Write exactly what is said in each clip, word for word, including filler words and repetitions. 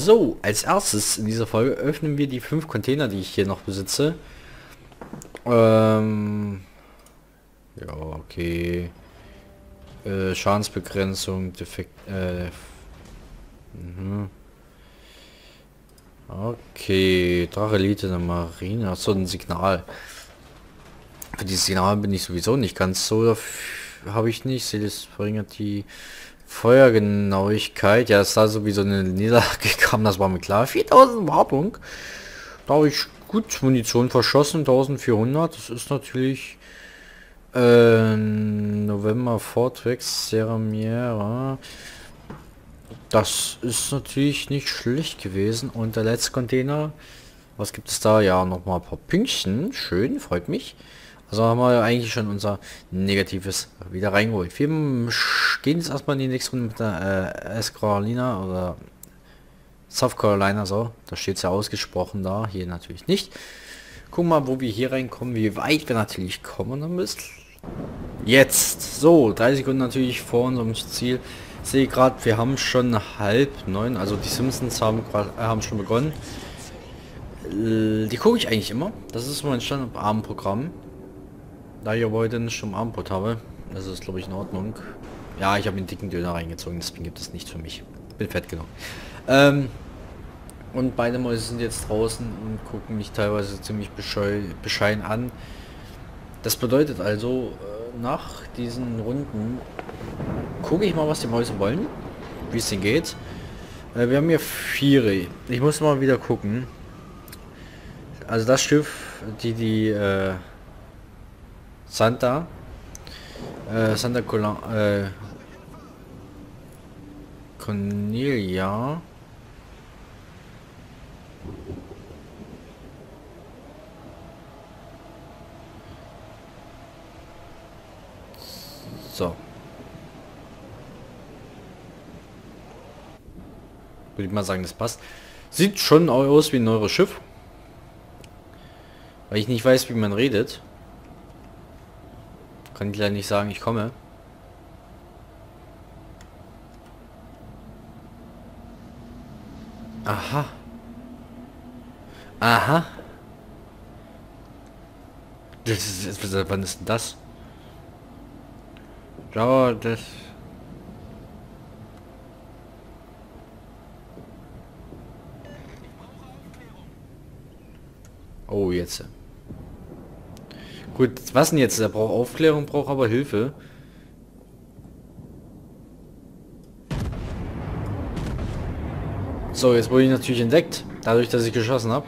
So, als erstes in dieser Folge öffnen wir die fünf Container, die ich hier noch besitze. Ähm, ja, okay. Äh, Schadensbegrenzung, Defekt, äh, mhm. Okay, Drachelite der Marine, achso, ein Signal. Für dieses Signal bin ich sowieso nicht ganz so, habe ich nicht. Sehe, das verringert die Feuergenauigkeit. Ja, dass da sowieso eine Niederlage kam, das war mir klar. viertausend Wartung. Da habe ich gut Munition verschossen, eintausendvierhundert. Das ist natürlich äh, November Fortwex Sierra Miera. Das ist natürlich nicht schlecht gewesen. Und der letzte Container, was gibt es da? Ja, noch mal ein paar Pünktchen. Schön, freut mich. Also haben wir eigentlich schon unser Negatives wieder reingeholt. Wir gehen jetzt erstmal in die nächste Runde mit der äh, S Carolina oder South Carolina, so. Da steht es ja ausgesprochen da, hier natürlich nicht. Gucken mal, wo wir hier reinkommen, wie weit wir natürlich kommen dann müssen. Jetzt, so, drei Sekunden natürlich vor unserem Ziel. Ich sehe gerade, wir haben schon halb neun, also die Simpsons haben, grad, äh, haben schon begonnen. Äh, die gucke ich eigentlich immer. Das ist mein Standardabendprogramm. Da ich aber heute nicht zum Abendbrot habe, das ist glaube ich in Ordnung. Ja, ich habe einen dicken Döner reingezogen, deswegen gibt es nicht für mich. Bin fett genug. Ähm, und beide Mäuse sind jetzt draußen und gucken mich teilweise ziemlich bescheu bescheiden an. Das bedeutet also, äh, nach diesen Runden gucke ich mal, was die Mäuse wollen, wie es denen geht. Äh, wir haben hier vier. Ich muss mal wieder gucken. Also das Schiff, die die äh, Santa, äh, Santa Cola, äh, Cornelia. So. Würde ich mal sagen, das passt. Sieht schon aus wie ein neues Schiff. Weil ich nicht weiß, wie man redet. Kann ich leider nicht sagen, ich komme. Aha. Aha. Das ist, wann ist denn das? Ja, das... Oh, jetzt. Gut, was denn jetzt? Er braucht Aufklärung, braucht aber Hilfe. So, jetzt wurde ich natürlich entdeckt, dadurch, dass ich geschossen habe.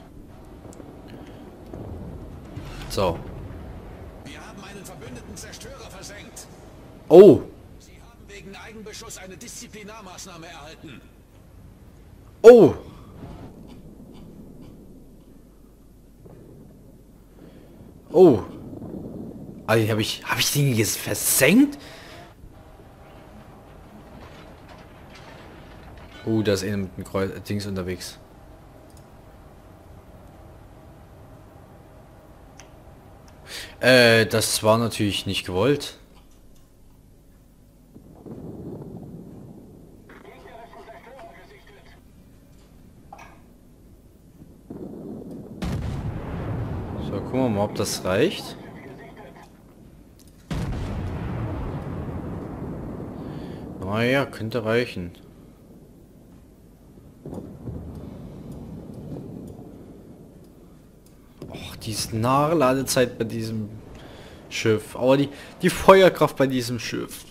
So. Wir haben einen verbündeten Zerstörer versenkt. Oh. Sie haben wegen Eigenbeschuss eine Disziplinarmaßnahme erhalten. Oh. Oh. Also habe ich habe ich den jetzt versenkt? Oh, da ist einer mit dem Kreuz Dings unterwegs. Äh, das war natürlich nicht gewollt. So, gucken wir mal, ob das reicht. Naja, könnte reichen. Och, die Nachladezeit bei diesem Schiff. Aber die, die Feuerkraft bei diesem Schiff.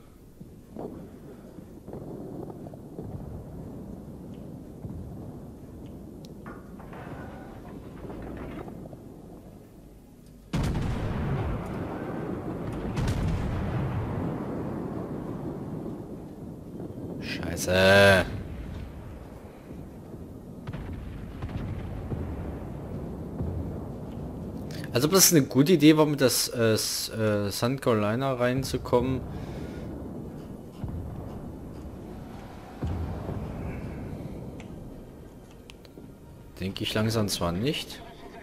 Scheiße. Also ob das eine gute Idee war, mit das äh, äh, South Carolina reinzukommen. Denke ich langsam zwar nicht.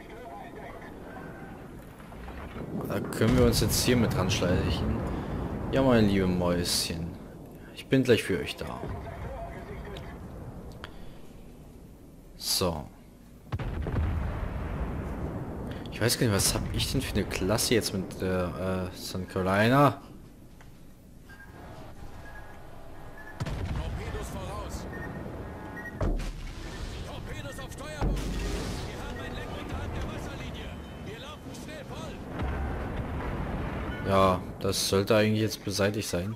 Da können wir uns jetzt hier mit dran schleichen. Ja, meine lieben Mäuschen. Ich bin gleich für euch da. So. Ich weiß gar nicht, was habe ich denn für eine Klasse jetzt mit der äh, South Carolina? Torpedos voraus. Torpedos auf Steuerbord. Wir haben ein Leck unterhalb der Wasserlinie. Wir laufen schnell voll. Ja, das sollte eigentlich jetzt beseitigt sein.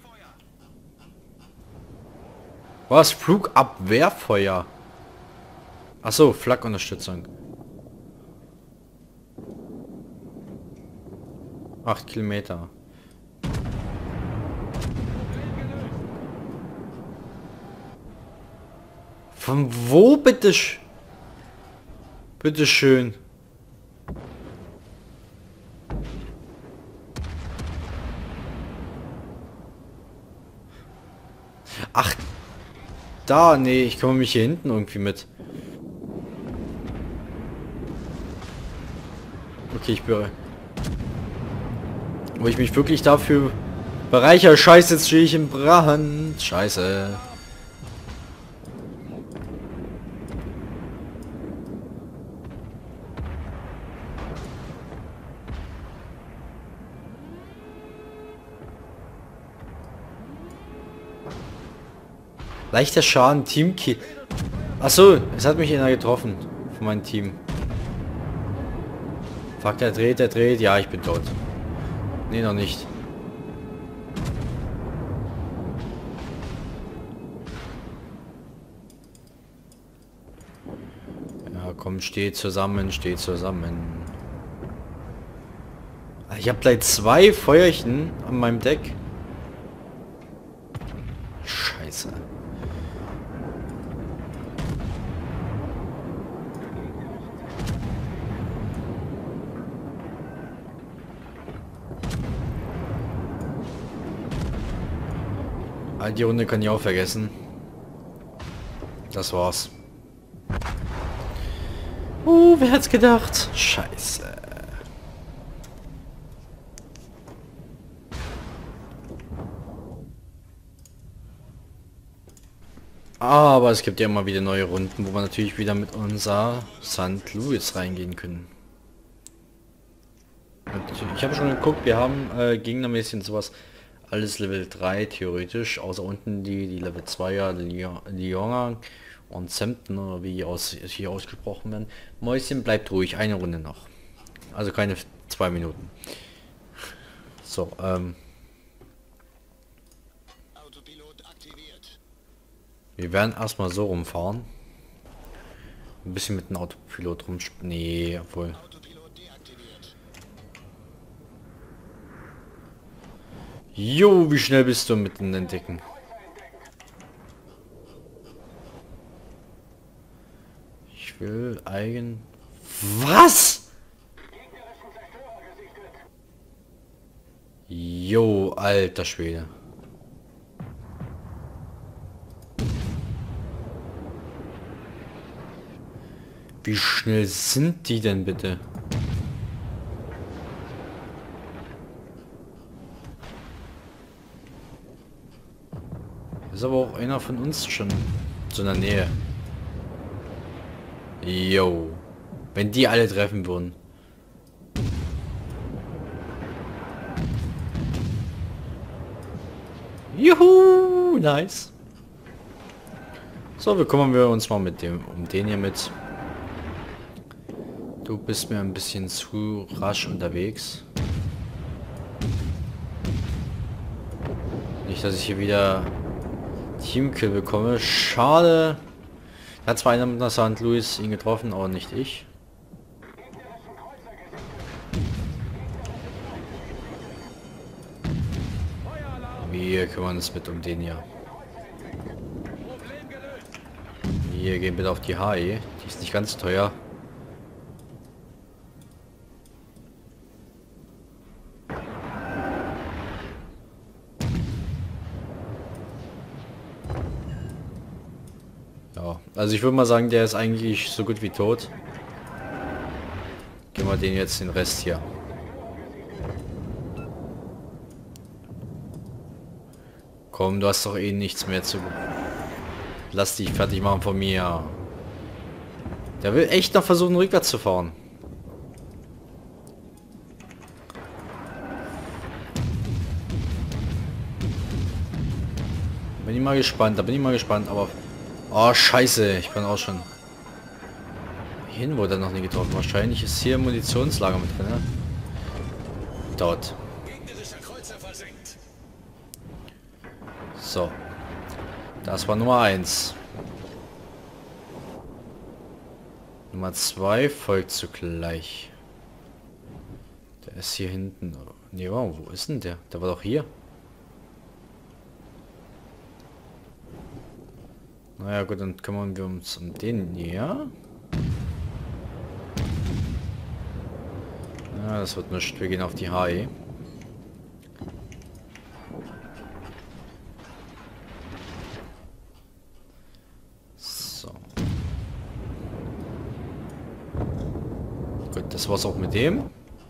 Was? Flugabwehrfeuer? Achso, Flakunterstützung. Acht Kilometer. Von wo bitte? sch- Bitte schön. Ach, da, nee, ich komme mich hier hinten irgendwie mit. Okay, ich bin... Wo ich mich wirklich dafür bereichere. Scheiße, jetzt stehe ich im Brand. Scheiße. Leichter Schaden, Teamkill. Achso, es hat mich einer getroffen. Von meinem Team. Fuck, der dreht, der dreht. Ja, ich bin tot. Nee, noch nicht. Ja, komm, steh zusammen, steh zusammen. Ich habe gleich zwei Feuerchen an meinem Deck. Scheiße. Die Runde kann ich auch vergessen. Das war's. Oh, wer hat's gedacht? Scheiße. Aber es gibt ja immer wieder neue Runden, wo wir natürlich wieder mit unser Sankt Louis reingehen können. Und ich habe schon geguckt, wir haben äh, gegnermäßig und sowas alles Level drei theoretisch, außer unten die, die Level zweier, Lyon und Sempton, oder wie aus, hier ausgesprochen werden. Mäuschen bleibt ruhig, eine Runde noch. Also keine zwei Minuten. So, ähm. Autopilot aktiviert. Wir werden erstmal so rumfahren. Ein bisschen mit dem Autopilot rum... Nee, obwohl... Jo, wie schnell bist du mit den Entdecken? Ich will eigen... Was? Jo, alter Schwede. Wie schnell sind die denn bitte? Ist aber auch einer von uns schon so in der Nähe. Jo. Wenn die alle treffen würden. Juhu, nice. So, wir kümmern wir uns mal mit dem um den hier mit. Du bist mir ein bisschen zu rasch unterwegs. Nicht, dass ich hier wieder Teamkill bekomme. Schade. Hat zwar einer mit einer Sankt Louis ihn getroffen, aber nicht ich. Wir kümmern uns mit um den hier. Wir gehen bitte auf die H E. Die ist nicht ganz teuer. Ja, also ich würde mal sagen, der ist eigentlich so gut wie tot. Gehen wir den jetzt den Rest hier. Komm, du hast doch eh nichts mehr zu... Lass dich fertig machen von mir. Der will echt noch versuchen, rückwärts zu fahren. Bin ich mal gespannt, da bin ich mal gespannt, aber... Oh, scheiße, ich bin auch schon... Hin wurde er noch nie getroffen. Wahrscheinlich ist hier ein Munitionslager mit drin, ne? Dort. So. Das war Nummer eins. Nummer zwei folgt zugleich. Der ist hier hinten. Ne, wow, wo ist denn der? Der war doch hier. Naja gut, dann kümmern wir uns um den hier. Ja, das wird nicht. Wir gehen auf die H E. So. Gut, das war's auch mit dem.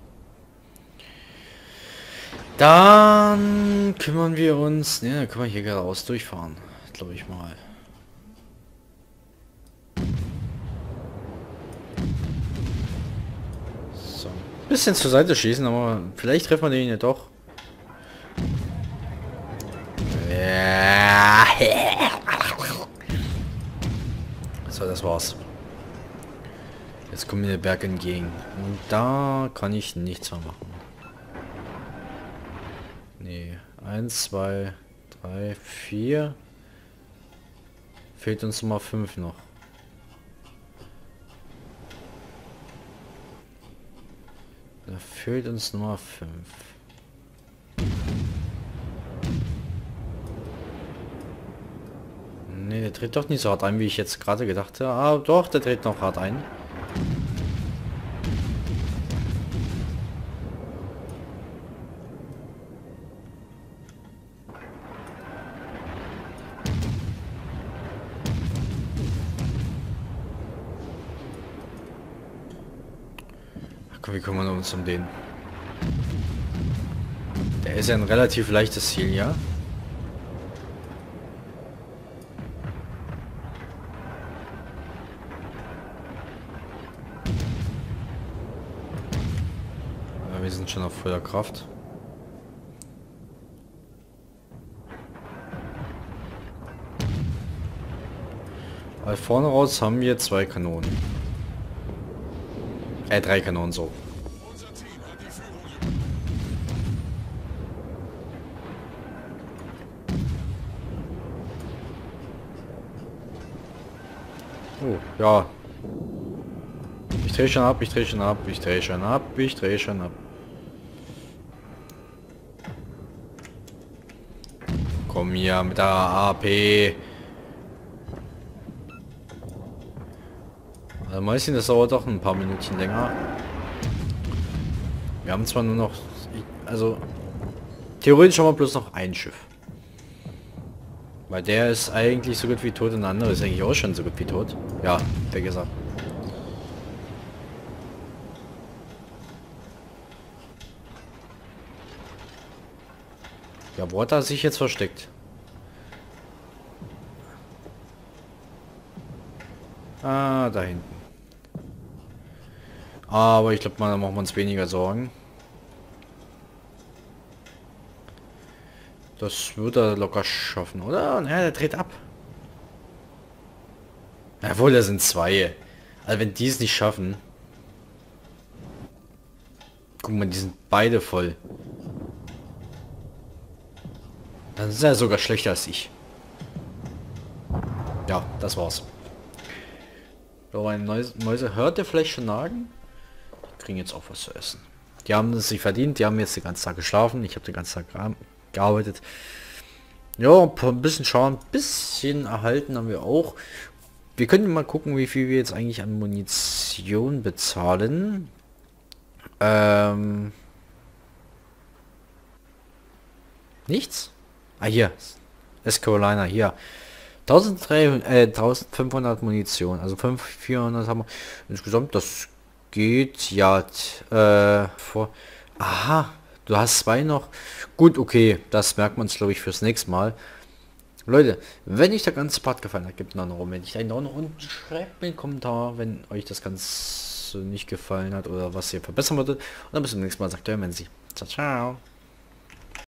Dann kümmern wir uns... Ne, dann können wir hier geradeaus durchfahren. Glaube ich mal. So. Bisschen zur Seite schießen, aber vielleicht treffen wir den ja doch. So, das war's. Jetzt kommt mir der Berg entgegen. Und da kann ich nichts mehr machen. Nee. Eins, zwei, drei, vier. Fehlt uns Nummer fünf noch. Da fehlt uns Nummer fünf. Ne, der dreht doch nicht so hart ein, wie ich jetzt gerade gedacht habe. Ah, doch, der dreht noch hart ein. Komm, wir kümmern uns um den. Der ist ja ein relativ leichtes Ziel, ja? Ja, wir sind schon auf voller Kraft. Weil vorne raus haben wir zwei Kanonen. Äh, drei Kanonen so. Oh, ja. Ich drehe schon ab, ich drehe schon ab, ich drehe schon ab, ich drehe schon ab. Komm hier mit der A P. Also Mäuschen, das dauert doch ein paar Minuten länger. Wir haben zwar nur noch... Also... Theoretisch haben wir bloß noch ein Schiff. Weil der ist eigentlich so gut wie tot und der andere ist eigentlich auch schon so gut wie tot. Ja, wie gesagt. Ja, wo hat er sich jetzt versteckt? Ah, da hinten. Aber ich glaube mal, da machen wir uns weniger Sorgen. Das wird er locker schaffen, oder? Ja, der dreht ab. Jawohl, da sind zwei. Also wenn die es nicht schaffen. Guck mal, die sind beide voll. Dann ist er sogar schlechter als ich. Ja, das war's. So, eine Mäuse hört der vielleicht schon nagen? Die kriegen jetzt auch was zu essen. Die haben es sich verdient, die haben jetzt den ganzen Tag geschlafen. Ich habe den ganzen Tag gearbeitet. Ja, ein bisschen schauen, ein bisschen erhalten haben wir auch. Wir können mal gucken, wie viel wir jetzt eigentlich an Munition bezahlen. Ähm, nichts? Ah, hier. S. Carolina, hier. eintausenddreihundert, äh, eintausendfünfhundert Munition. Also fünf, vierhundert haben wir insgesamt. Das geht ja äh, vor... Aha, du hast zwei noch. Gut, okay. Das merkt man es, glaube ich, fürs nächste Mal. Leute, wenn euch der ganze Part gefallen hat, gebt einen Daumen. Wenn ich einen Daumen nach unten, schreibt mir einen Kommentar, wenn euch das Ganze nicht gefallen hat oder was ihr verbessern würdet. Und dann bis zum nächsten Mal, sagt der Menzi. Ciao, ciao.